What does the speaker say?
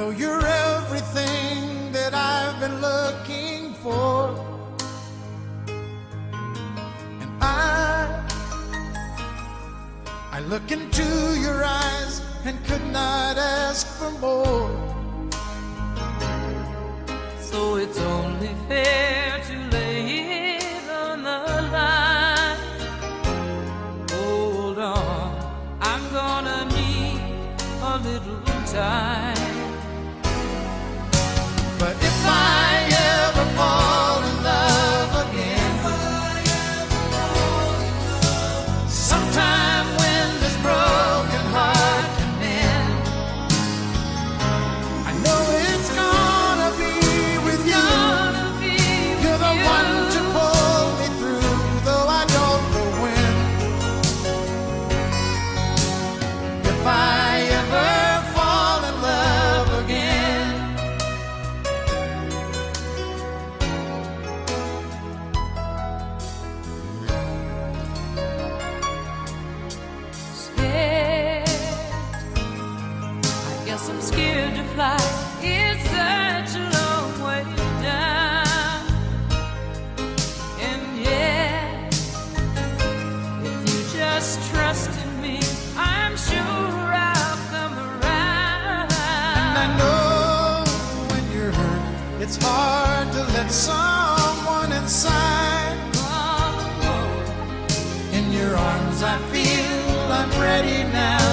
know you're everything that I've been looking for, and I look into your eyes and could not ask for more. So it's only fair to lay it on the line. Hold on, I'm gonna need a little time. But if I ever fall in love again, sometime when this broken heart can mend, I know it's gonna be with you. You're the one to pull me through, though I don't know when. If I ever fall in love again, I'm scared to fly, it's such a long way down. And yet, if you just trust in me, I'm sure I'll come around. and I know when you're hurt, it's hard to let someone inside. In your arms I feel I'm ready now.